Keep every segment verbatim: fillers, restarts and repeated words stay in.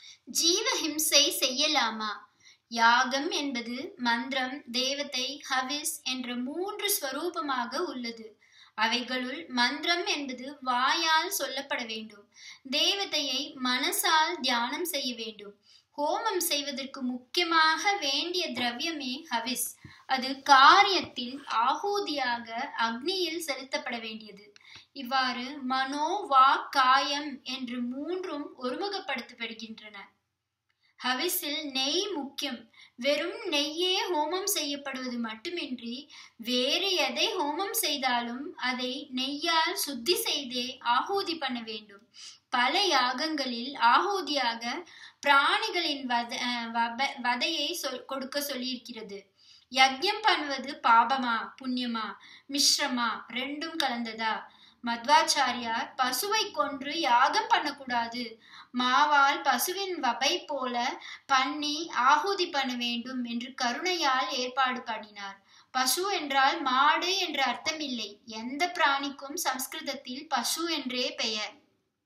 ஜீவஹிம்சை செய்யலாமா? யாகம் என்பது மந்திரம், தேவதை, ஹவிஸ் என்ற மூன்று ஸ்வரூபமாக உள்ளது. அவைகளுள் மந்திரம் என்பது வாயால் சொல்லப்பட வேண்டும். தேவதையை மனசால் தியானம் செய்ய வேண்டும். ஹோமம் செய்வதற்கு முக்கியமாக வேண்டிய திரவியமே ஹவிஸ். அது காரியத்தில் ஆகூதியாக அக்னியில் செலுத்தப்பட வேண்டியது. இவ்வாறு மனோ, வா, காயம் என்று மூன்றும் ஒருமுகப்படுத்தப்படுகின்றன. ஹவிஸில் நெய் முக்கியம். வெறும் நெய்யே ஹோமம் செய்யப்படுவது மட்டுமின்றி வேறு எதை ஹோமம் செய்தாலும் அதை நெய்யால் சுத்தி செய்தே ஆகூதி பண்ண வேண்டும். பல யாகங்களில் ஆகூதியாக பிராணிகளின் வத வதையை சொல் கொடுக்க சொல்லியிருக்கிறது. யஜ்யம் பண்ணுவது பாபமா புண்ணியமா மிஸ்ரமா ரெண்டும் கலந்ததா? மத்வாச்சாரியார் பசுவை கொன்று யாகம் பண்ணக்கூடாது, மாவால் பசுவின் வபை போல பண்ணி ஆகூதி பண்ண வேண்டும் என்று கருணையால் ஏற்பாடு பண்ணினார். பசு என்றால் மாடு என்ற அர்த்தமில்லை. எந்த பிராணிக்கும் சம்ஸ்கிருதத்தில் பசு என்றே பெயர்.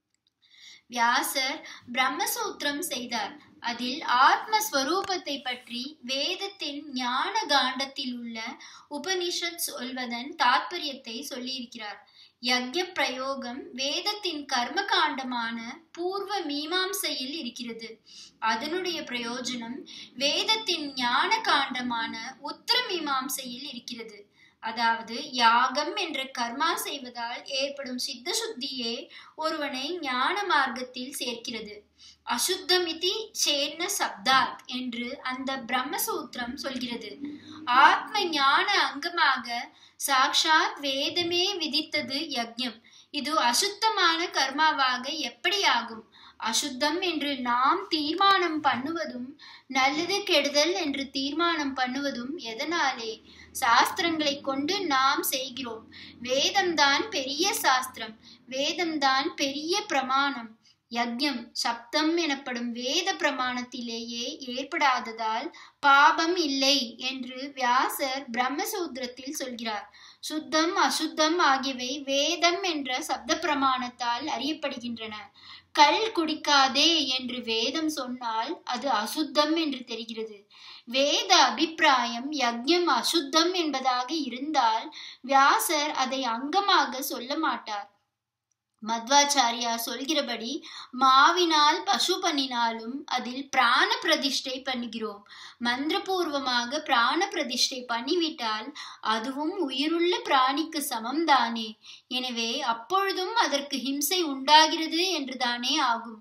வியாசர் பிரம்மசூத்திரம் செய்தார். அதில் ஆத்மஸ்வரூபத்தை பற்றி வேதத்தின் ஞான காண்டத்தில் உள்ள உபனிஷத் சொல்வதன் தாற்பயத்தை சொல்லியிருக்கிறார். யக்ஞ பிரயோகம் வேதத்தின் கர்ம காண்டமான பூர்வ மீமாம்சையில் இருக்கிறது. அதனுடைய பிரயோஜனம் வேதத்தின் ஞான காண்டமான உத்தர மீமாம்சையில் இருக்கிறது. அதாவது யாகம் என்ற கர்மா செய்வதால் ஏற்படும் சித்த சுத்தியே ஒருவனை ஞான மார்க்கத்தில் சேர்க்கிறது. அசுத்தமிதி சேன்ன சப்தாத் என்று அந்த பிரம்மசூத்திரம் சொல்கிறது. ஆத்ம ஞான அங்கமாக சாக்ஷாத் வேதமே விதித்தது யக்ஞம். இது அசுத்தமான கர்மாவாக எப்படி ஆகும்? அசுத்தம் என்று நாம் தீர்மானம் பண்ணுவதும் நல்லது கெடுதல் என்று தீர்மானம் பண்ணுவதும் எதனாலே? சாஸ்திரங்களை கொண்டு நாம் செய்கிறோம். வேதம்தான் பெரிய சாஸ்திரம், வேதம்தான் பெரிய பிரமாணம். யக்ஞம் சப்தம் எனப்படும் வேத பிரமாணத்திலேயே ஏற்படாததால் பாபம் இல்லை என்று வியாசர் பிரம்மசூத்திரத்தில் சொல்கிறார். சுத்தம் அசுத்தம் ஆகியவை வேதம் என்ற சப்த பிரமாணத்தால் அறியப்படுகின்றன. கல் குடிக்காதே என்று வேதம் சொன்னால் அது அசுத்தம் என்று தெரிகிறது. வேத அபிப்பிராயம் யக்ஞம் அசுத்தம் என்பதாக இருந்தால் வியாசர் அதை அங்கமாக சொல்ல மாட்டார். மத்வாச்சாரியா சொல்கிறபடி மாவினால் பசு பண்ணினாலும் அதில் பிராண பிரதிஷ்டை பண்ணுகிறோம். மந்திரபூர்வமாக பிராண பிரதிஷ்டை பண்ணிவிட்டால் அதுவும் உயிருள்ள பிராணிக்கு சமம்தானே. எனவே அப்பொழுதும் அதற்கு ஹிம்சை உண்டாகிறது என்றுதானே ஆகும்.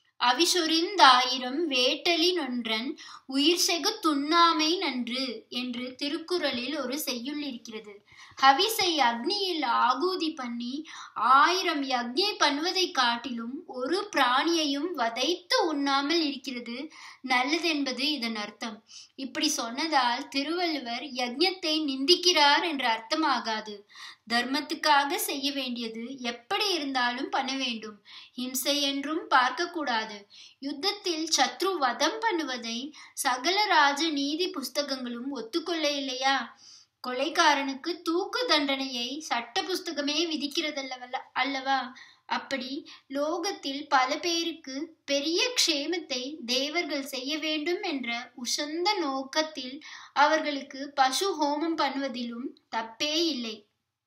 அவிசொரிந்தாயிரம் வேட்டலி நொன்றன் உயிர் செகு துண்ணாமை நன்று என்று திருக்குறளில் ஒரு செய்யுள் இருக்கிறது. ஹவிஸை அக்னியில் ஆகூதி பண்ணி ஆயிரம் யக்ஞை பண்ணுவதை காட்டிலும் ஒரு பிராணியையும் வதைத்து உண்ணாமல் இருக்கிறது நல்லதென்பது இதன் அர்த்தம். இப்படி சொன்னதால் திருவள்ளுவர் யக்ஞத்தை நிந்திக்கிறார் என்ற அர்த்தமாகாது. தர்மத்துக்காக செய்ய வேண்டியது எப்படி இருந்தாலும் பண்ண வேண்டும். ஹிம்சை என்றும் பார்க்க கூடாது. யுத்தத்தில் சத்ரு வதம் பண்ணுவதை சகல ராஜ நீதி புஸ்தகங்களும் ஒத்துக்கொள்ள இல்லையா? கொலைக்காரனுக்கு தூக்கு தண்டனையை சட்ட புஸ்தகமே விதிக்கிறதல்ல அல்லவா? அப்படி லோகத்தில் பல பேருக்கு பெரிய க்ஷேமத்தை தேவர்கள் செய்ய வேண்டும் என்ற உசந்த நோக்கத்தில் அவர்களுக்கு பசு ஹோமம் பண்ணுவதிலும் தப்பே இல்லை.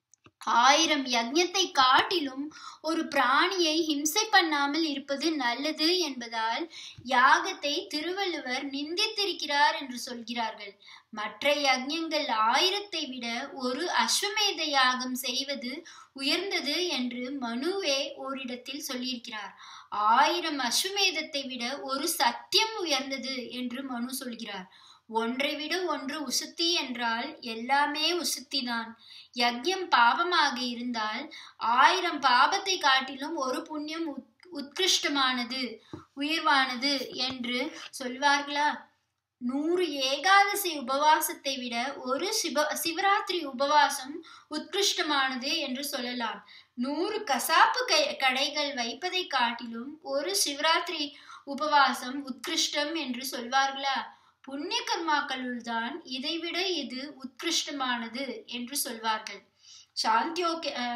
ஆயிரம் யஜ்ஞத்தை காட்டிலும் ஒரு பிராணியை ஹிம்சை பண்ணாமல் இருப்பது நல்லது என்பதால் யாகத்தை திருவள்ளுவர் நிந்தித்திருக்கிறார் என்று சொல்கிறார்கள். மற்ற யஜ்ஞங்கள் ஆயிரத்தை விட ஒரு அஸ்வமேத யாகம் செய்வது உயர்ந்தது என்று மனுவே ஓரிடத்தில் சொல்லியிருக்கிறார். ஆயிரம் அஸ்வமேதத்தை விட ஒரு சத்தியம் உயர்ந்தது என்று மனு சொல்கிறார். ஒன்றை விட ஒன்று உசுத்தி என்றால் எல்லாமே உசுத்திதான். யக்ஞம் பாபமாக இருந்தால் ஆயிரம் பாபத்தை காட்டிலும் ஒரு புண்ணியம் உத்கிருஷ்டமானது உயர்வானது என்று சொல்வார்களா? நூறு ஏகாதசி உபவாசத்தை விட ஒரு சிவ சிவராத்திரி உபவாசம் உத்கிருஷ்டமானது என்று சொல்லலாம். நூறு கசாப்பு கடைகள் வைப்பதை காட்டிலும் ஒரு சிவராத்திரி உபவாசம் உத்கிருஷ்டம் என்று சொல்வார்களா? புண்ணிய கர்மாக்களுள் தான் இதைவிட இது உத்கிருஷ்டமானது என்று சொல்வார்கள். சாந்தியோ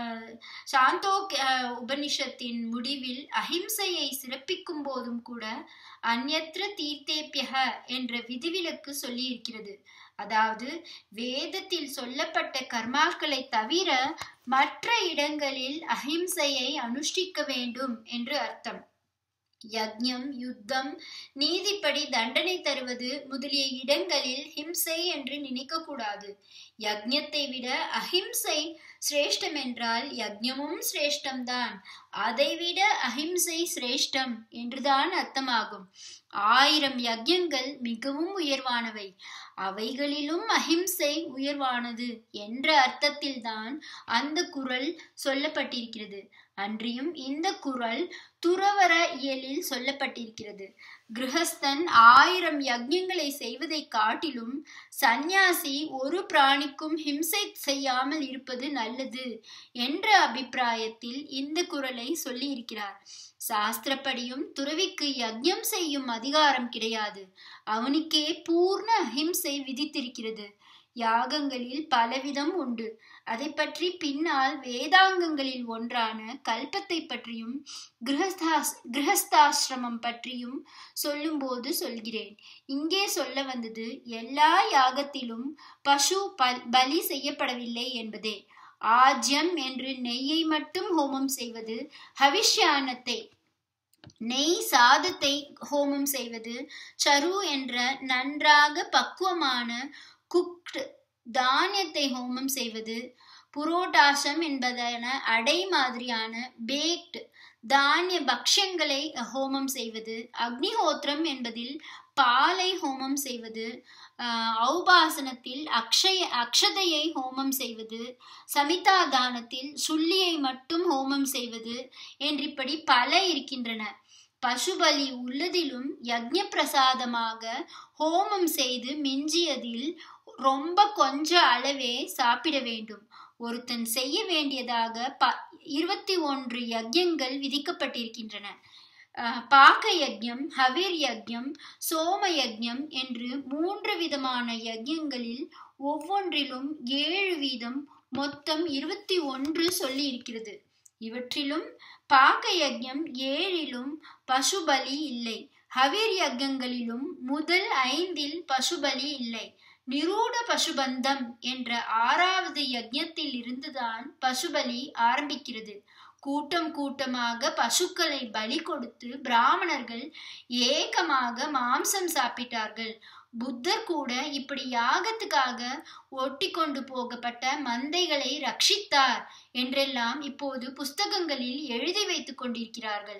சாந்தோ உபனிஷத்தின் முடிவில் அஹிம்சையை சிறப்பிக்கும் போதும் கூட அந்யத்ர தீர்த்தேபியக என்ற விதிவிலக்கு சொல்லி இருக்கிறது. அதாவது வேதத்தில் சொல்லப்பட்ட கர்மாக்களை தவிர மற்ற இடங்களில் அஹிம்சையை அனுஷ்டிக்க வேண்டும் என்று அர்த்தம். யக்ஞம், யுத்தம், நீதிப்படி தண்டனை தருவது முதலிய இடங்களில் ஹிம்சை என்று நினைக்க கூடாது. யக்ஞத்தை விட அஹிம்சை சிரேஷ்டம் என்றால் யக்ஞமும் சிரேஷ்டம்தான். அதைவிட அஹிம்சை சிரேஷ்டம் என்றுதான் அர்த்தமாகும். ஆயிரம் யக்ஞங்கள் மிகவும் உயர்வானவை, அவைகளிலும் அஹிம்சை உயர்வானது என்ற அர்த்தத்தில்தான் அந்த குறள் சொல்லப்பட்டிருக்கிறது. அன்றியும் இந்த குறள் துறவற இயலில் சொல்லப்பட்டிருக்கிறது. கிரகஸ்தன் ஆயிரம் யக்ஞங்களை செய்வதை காட்டிலும் சந்நியாசி ஒரு பிராணிக்கும் ஹிம்சை செய்யாமல் இருப்பது நல்லது என்ற அபிப்பிராயத்தில் இந்த குறளை சொல்லி இருக்கிறார். சாஸ்திரப்படியும் துறவிக்கு யக்ஞம் செய்யும் அதிகாரம் கிடையாது. அவனுக்கே பூர்ண அஹிம்சை விதித்திருக்கிறது. யாகங்களில் பலவிதம் உண்டு. அதை பற்றி பின்னால் வேதாங்கங்களில் ஒன்றான கல்பத்தை பற்றியும் கிரகஸ்தாஸ் கிரகஸ்தாசிரமம் பற்றியும் சொல்லும் போது சொல்கிறேன். இங்கே சொல்ல வந்தது எல்லா யாகத்திலும் பசு பலி செய்யப்படவில்லை என்பதே. ஆஜ்யம் என்று நெய்யை மட்டும் ஹோமம் செய்வது, ஹவிஷ்யானத்தை நெய் சாதத்தை ஹோமம் செய்வது, சரு என்ற நன்றாக பக்குவமான குக்ட் தானியத்தை ஹோமம் செய்வது, புரோடாசம் என்பதான அடை மாதிரியான பேக்ட் தானிய பக்ஷங்களை ஹோமம் செய்வது, அக்னிஹோத்திரம் என்பதில் பாலை ஹோமம் செய்வது, ஔபாசனத்தில் அக்ஷய அக்ஷதையை ஹோமம் செய்வது, சமிதா தானத்தில் சுள்ளியை மட்டும் ஹோமம் செய்வது என்றிப்படி பல இருக்கின்றன. பசுபலி உள்ளதிலும் யக்ஞ பிரசாதமாக ஹோமம் செய்து மிஞ்சியதில் ரொம்ப கொஞ்ச அளவே சாப்பிட வேண்டும். ஒருத்தன் செய்ய வேண்டியதாக ப இருபத்தி ஒன்று யக்ஞங்கள் விதிக்கப்பட்டிருக்கின்றன. பாக்க யக்ஞம், ஹவிர் யக்ஞம், சோம யக்ஞம் என்று மூன்று விதமான யக்ஞங்களில் ஒவ்வொன்றிலும் ஏழு வீதம், மொத்தம் இருபத்தி ஒன்று சொல்லி இருக்கிறது. இவற்றிலும் பாக்க யக்ஞம் ஏழிலும் பசுபலி இல்லை. ஹவிர் யக்ஞங்களிலும் முதல் ஐந்தில் பசுபலி இல்லை. நிரூட பசுபந்தம் என்ற ஆறாவது யக்ஞத்தில் இருந்துதான் பசுபலி ஆரம்பிக்கிறது. கூட்டம் கூட்டமாக பசுக்களை பலி கொடுத்து பிராமணர்கள் ஏகமாக மாம்சம் சாப்பிட்டார்கள். புத்தர் கூட இப்படி யாகத்துக்காக ஒட்டி கொண்டு போகப்பட்ட மந்தைகளை ரட்சித்தார் என்றெல்லாம் இப்போது புஸ்தகங்களில் எழுதி வைத்துக் கொண்டிருக்கிறார்கள்.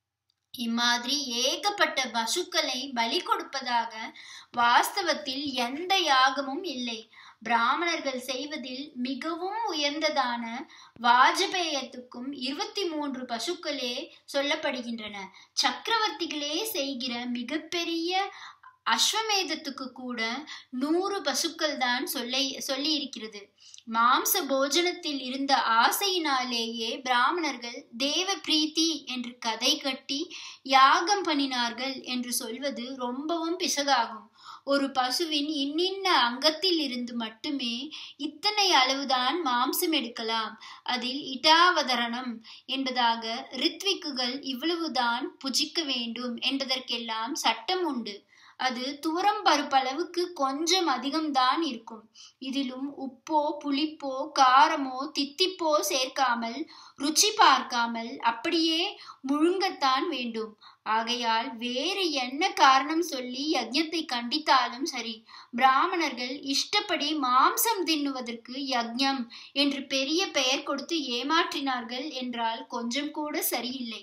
இம்மாதிரி ஏகப்பட்ட பசுக்களை பலி கொடுப்பதாக வாஸ்தவத்தில் எந்த யாகமும் இல்லை. பிராமணர்கள் செய்வதில் மிகவும் உயர்ந்ததான வாஜபேயத்துக்கும் இருபத்தி மூன்று பசுக்களே சொல்லப்படுகின்றன. சக்கரவர்த்திகளே செய்கிற மிகப்பெரிய அஸ்வமேதத்துக்கு கூட நூறு பசுக்கள் தான் சொல்ல சொல்லி இருக்கிறது. மாம்ச போஜனத்தில் இருந்த ஆசையினாலேயே பிராமணர்கள் தேவ பிரீத்தி என்று கதை கட்டி யாகம் பண்ணினார்கள் என்று சொல்வது ரொம்பவும் பிசகாகும். ஒரு பசுவின் இன்னின்ன அங்கத்தில் இருந்து மட்டுமே இத்தனை அளவுதான் மாம்சம் எடுக்கலாம், அதில் இட்டாவதரணம் என்பதாக ரித்விக்குகள் இவ்வளவுதான் புஜிக்க வேண்டும் என்பதற்கெல்லாம் சட்டம் உண்டு. அது துவரம் பருப்பளவுக்கு கொஞ்சம் அதிகம்தான் இருக்கும். இதிலும் உப்போ புளிப்போ காரமோ தித்திப்போ சேர்க்காமல் ருச்சி பார்க்காமல் அப்படியே முழுங்கத்தான் வேண்டும். ஆகையால் வேறு என்ன காரணம் சொல்லி யஜ்ஞத்தை கண்டித்தாலும் சரி, பிராமணர்கள் இஷ்டப்படி மாம்சம் தின்னுவதற்கு யஜ்ஞம் என்று பெரிய பெயர் கொடுத்து ஏமாற்றினார்கள் என்றால் கொஞ்சம் கூட சரியில்லை.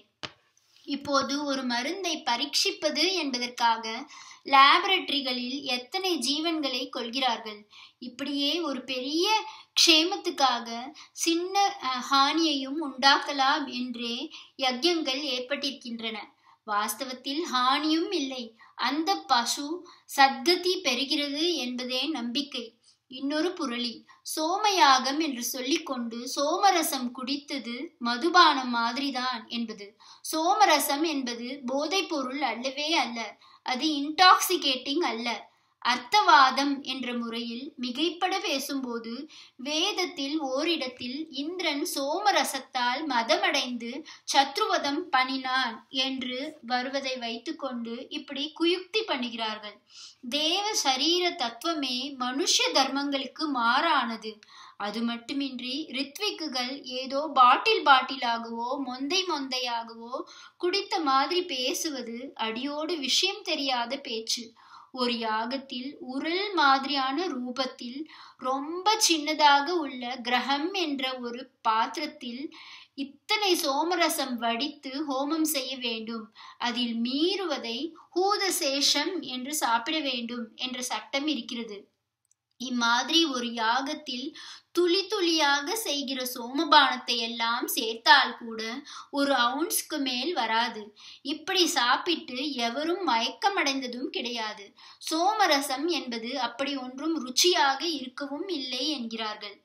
இப்போது ஒரு மருந்தை பரீட்சிப்பது என்பதற்காக லேபரட்டரிகளில் எத்தனை ஜீவன்களை கொள்கிறார்கள். இப்படியே ஒரு பெரிய க்ஷேமத்துக்காக சின்ன ஹானியையும் உண்டாக்கலாம் என்றே யஜ்ஞங்கள் ஏற்பட்டிருக்கின்றன. வாஸ்தவத்தில் ஹானியும் இல்லை. அந்த பசு சத்கதி பெறுகிறது என்பதே நம்பிக்கை. இன்னொரு புரளி, சோமயாகம் என்று சொல்லிக்கொண்டு சோமரசம் குடித்தது மதுபானம் மாதிரிதான் என்பது. சோமரசம் என்பது போதைப் பொருள் அல்லவே அல்ல. அது இன்டாக்சிகேட்டிங் அல்ல. அர்த்தவாதம் என்ற முறையில் மிகைப்பட பேசும்போது வேதத்தில் ஓரிடத்தில் இந்திரன் சோமரசத்தால் மதமடைந்து சத்ருவதம் பண்ணினான் என்று வருவதை வைத்துக்கொண்டு இப்படி குயுக்தி பண்ணுகிறார்கள். தேவ சரீர தத்துவமே மனுஷ தர்மங்களுக்கு மாறானது. அது மட்டுமின்றி ரித்விக்குகள் ஏதோ பாட்டில் பாட்டிலாகவோ மொந்தை மொந்தையாகவோ குடித்த மாதிரி பேசுவது அடியோடு விஷயம் தெரியாத பேச்சு. ஒரு யாகத்தில் உரல் மாதிரியான ரூபத்தில் ரொம்ப சின்னதாக உள்ள கிரகம் என்ற ஒரு பாத்திரத்தில் இத்தனை சோமரசம் வடித்து ஹோமம் செய்ய வேண்டும். அதில் மீறுவதை ஹூதசேஷம் என்று சாப்பிட வேண்டும் என்ற சட்டம் இருக்கிறது. இம்மாதிரி ஒரு யாகத்தில் துளி துளியாக செய்கிற சோமபானத்தை எல்லாம் சேர்த்தால் கூட ஒரு அவுன்ஸ்க்கு மேல் வராது. இப்படி சாப்பிட்டு எவரும் மயக்கமடைந்ததும் கிடையாது. சோமரசம் என்பது அப்படி ஒன்றும் ருச்சியாக இருக்கவும் இல்லை என்கிறார்கள்.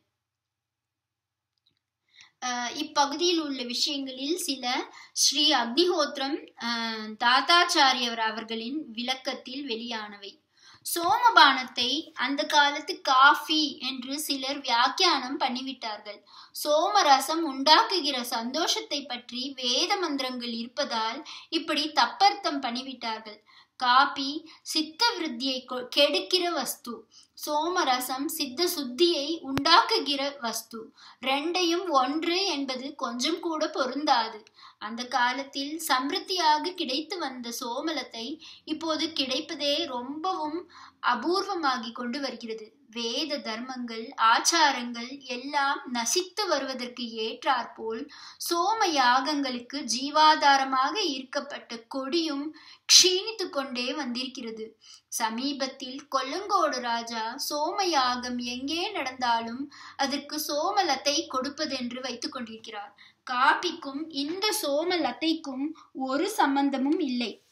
அஹ் இப்பகுதியில் உள்ள விஷயங்களில் சில ஸ்ரீ அக்னிஹோத்திரம் அஹ் தாத்தாச்சாரியவர் அவர்களின் விளக்கத்தில் வெளியானவை. சோமபானத்தை அந்த காலத்து காஃபி என்று சிலர் வியாக்கியானம் பண்ணிவிட்டார்கள். சோமரசம் உண்டாக்குகிற சந்தோஷத்தை பற்றி வேத மந்திரங்கள் இருப்பதால் இப்படி தப்பர்த்தம் பண்ணிவிட்டார்கள். காபி சித்த விருத்தியை கெடுக்கிற வஸ்து, சோமரசம் சித்த சுத்தியை உண்டாக்குகிற வஸ்து. ரெண்டையும் ஒன்று என்பது கொஞ்சம் கூட பொருந்தாது. அந்த காலத்தில் சம்பிருத்தியாக கிடைத்து வந்த சோமலத்தை இப்போது கிடைப்பதே ரொம்பவும் அபூர்வமாகி கொண்டு வருகிறது. வேத தர்மங்கள் ஆச்சாரங்கள் எல்லாம் நசித்து வருவதற்கு ஏற்றாற்போல் சோம யாகங்களுக்கு ஜீவாதாரமாக ஈர்க்கப்பட்ட கொடியும் க்ஷீணித்து கொண்டே வந்திருக்கிறது. சமீபத்தில் கொல்லங்கோடு ராஜா சோம யாகம் எங்கே நடந்தாலும் அதற்கு சோமலத்தை கொடுப்பதென்று வைத்துக் கொண்டிருக்கிறார். காபிக்கும் இந்த சோமலத்தைக்கும் ஒரு சம்பந்தமும் இல்லை.